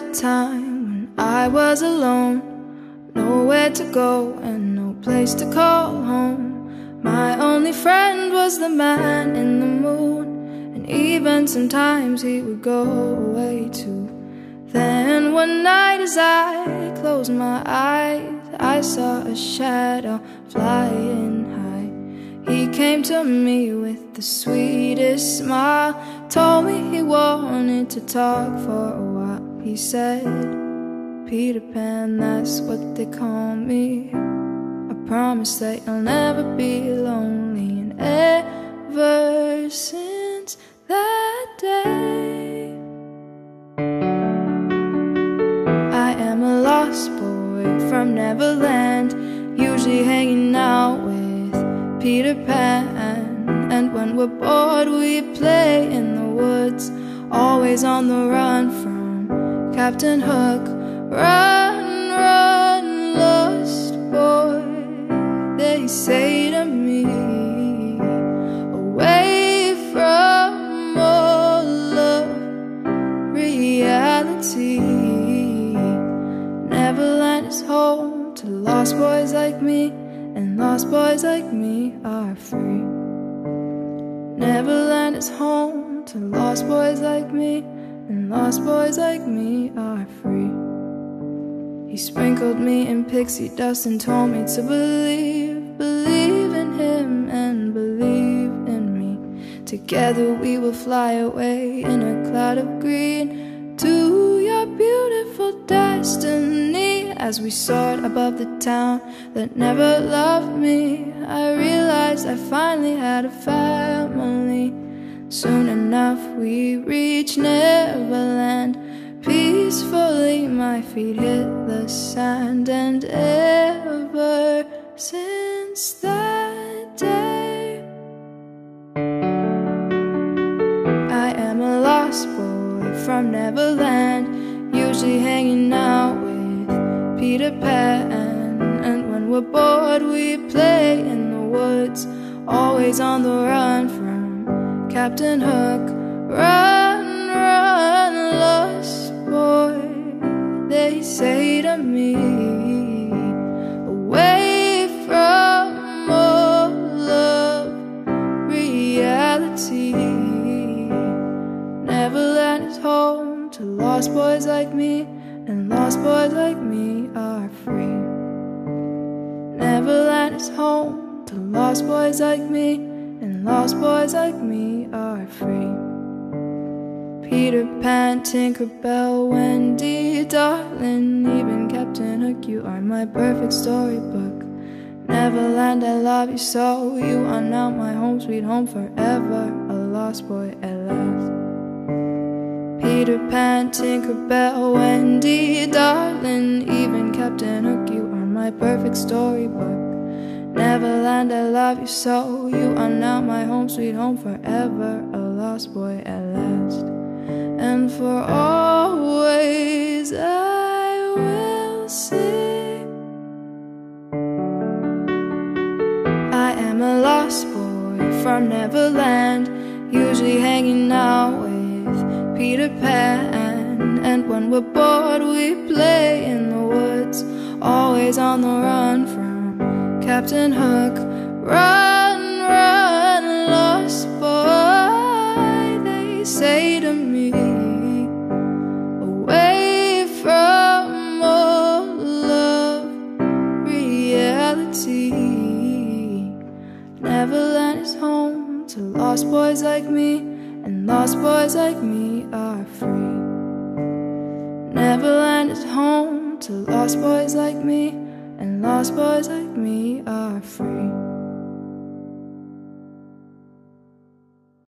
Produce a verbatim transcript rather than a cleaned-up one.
time when I was alone, nowhere to go and no place to call home. My only friend was the man in the moon, and even sometimes he would go away too. Then one night as I closed my eyes, I saw a shadow flying high. He came to me with the sweetest smile, told me he wanted to talk for a while. He said, "Peter Pan, that's what they call me. I promise that you'll never be lonely." And ever since that day, I am a lost boy from Neverland, usually hanging out with Peter Pan. And when we're bored we play in the woods, always on the run from Captain Hook. Run, run, lost boy, they say to me, away from all of reality. Neverland is home to lost boys like me, and lost boys like me are free. Neverland is home to lost boys like me, and lost boys like me are free. He sprinkled me in pixie dust and told me to believe, believe in him and believe in me. Together we will fly away in a cloud of green to your beautiful destiny. As we soared above the town that never loved me, I realized I finally had a family. Soon enough we reached Neverland. Peacefully my feet hit the sand, and ever since that day, I am a lost boy from Neverland, usually hanging out with Peter Pan. And when we're bored we play in the woods, always on the run from Captain Hook. Run, run, lost boy, they say to me, away from all of reality. Neverland is home to lost boys like me, and lost boys like me are free. Neverland is home to lost boys like me, and lost boys like me are free. Peter Pan, Tinkerbell, Wendy, darling, even Captain Hook, you are my perfect storybook. Neverland, I love you so, you are now my home, sweet home forever, a lost boy at last. Peter Pan, Tinkerbell, Wendy, darling, even Captain Hook, you are my perfect storybook. Neverland, I love you so, you are now my home, sweet home forever, a lost boy at last. And for always I will sing, I am a lost boy from Neverland, usually hanging out with Peter Pan. And when we're bored we play in the woods, always on the run from Captain Hook. Run, run, lost boy, they say to me, away from all of reality. Neverland is home to lost boys like me, and lost boys like me are free. Neverland is home to lost boys like me, and lost boys like me are free.